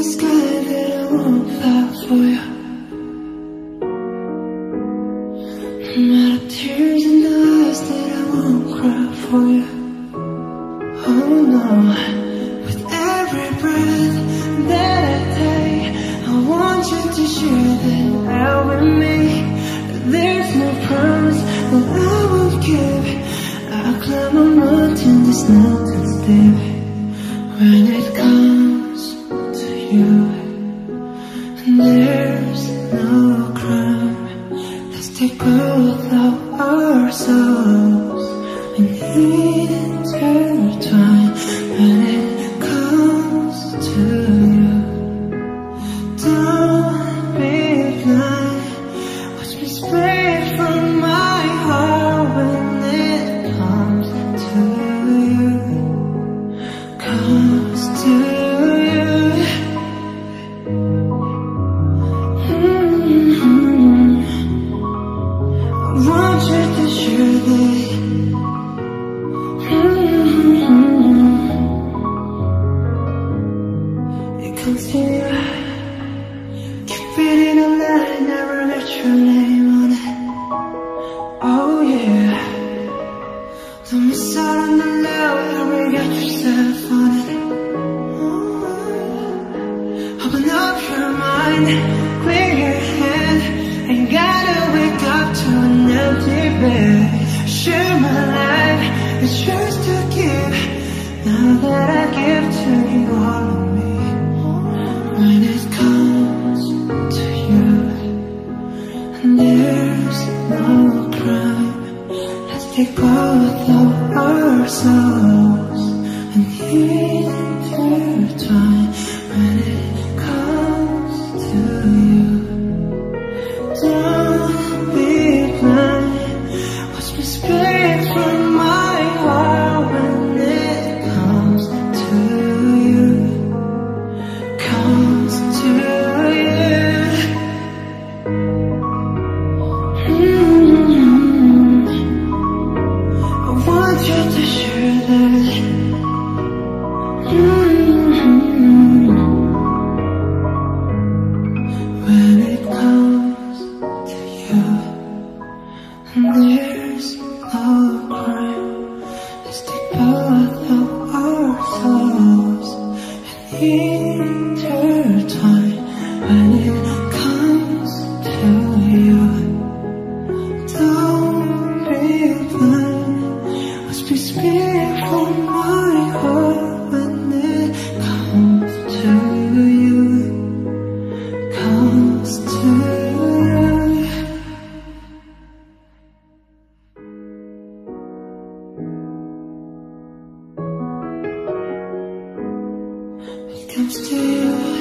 sky that I won't fly for you. No matter tears in the eyes that I won't cry for you. Oh no, with every breath that I take, I want you to share that out with me. There's no promise that I won't give. I'll climb a mountain that's nothing's deep. When it comes to you, and there's no crime. Let's take both of our souls and intertwine. When it comes to you, don't be blind. Watch me spray from my heart when it comes to you. Comes to you. I want you to share that. It comes to you. Keep it in a line, never let your name on it. Oh yeah. Don't miss out on the love, ever get yourself on it. Open up your mind, clear your head. Ain't gotta wake up to an empty bed. Share my life, it's yours to give. Now that I give to you all of me. When it comes to you, and there's no crime. Let's take both of our souls and intertwine. When it comes to you, don't be blind. Watch me speak from my heart. When it comes to you, comes to you. I want you to share that. When it comes to you, and there's no crime. Let's take both of our souls and intertwine. When it comes to you, don't be blind. Watch me speak from my heart. When it comes to you, comes to you. It comes to you.